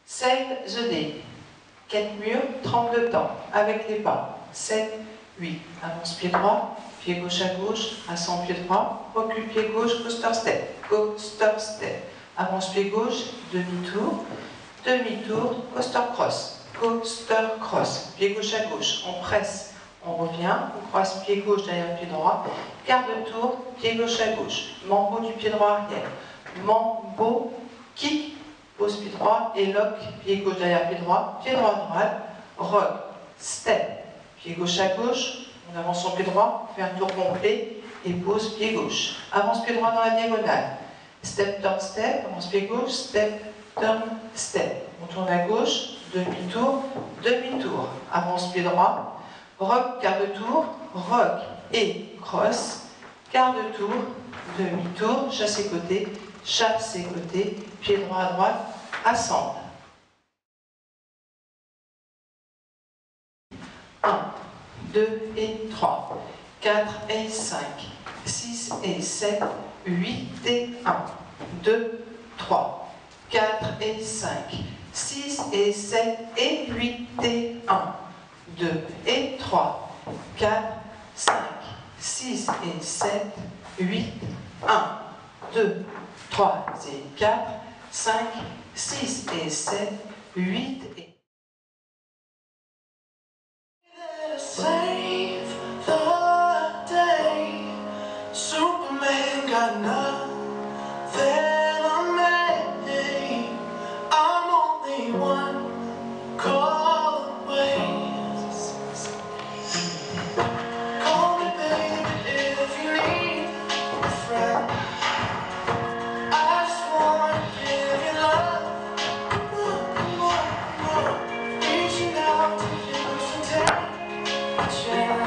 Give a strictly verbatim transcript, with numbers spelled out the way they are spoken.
Save the day. Quatre murs, trente-deux temps, avec les pas. sept, huit. Avance pied droit, pied gauche à gauche, ascend pied droit, recule pied gauche, coaster step, coaster step. Avance pied gauche, demi-tour, demi-tour, coaster cross, coaster cross. Pied gauche à gauche, on presse, on revient, on croise pied gauche derrière pied droit, quart de tour, pied gauche à gauche, mambo du pied droit arrière, mambo, kick, pose pied droit et lock, pied gauche derrière pied droit, pied droit à droite, rock, step, pied gauche à gauche, on avance son pied droit, fait un tour complet et pose pied gauche. Avance pied droit dans la diagonale, step, turn, step, avance pied gauche, step, turn, step. On tourne à gauche, demi-tour, demi-tour, avance pied droit, rock, quart de tour, rock et cross, quart de tour, demi-tour, chasse et côté, chasse et côté, pied droit à droite, ascend. un, deux et trois, quatre et cinq, six et sept, huit et un, deux, trois, quatre et cinq, six et sept et huit et un, deux et trois, quatre, cinq, six et sept, huit, un, deux, trois et quatre, cinq, six et sept, huit et... Save the day. Superman got nothing on me. I'm only one call away. Call me baby if you need a friend. I just wanna give you love. Come on, come on, come on. Reaching out to you to take a chance.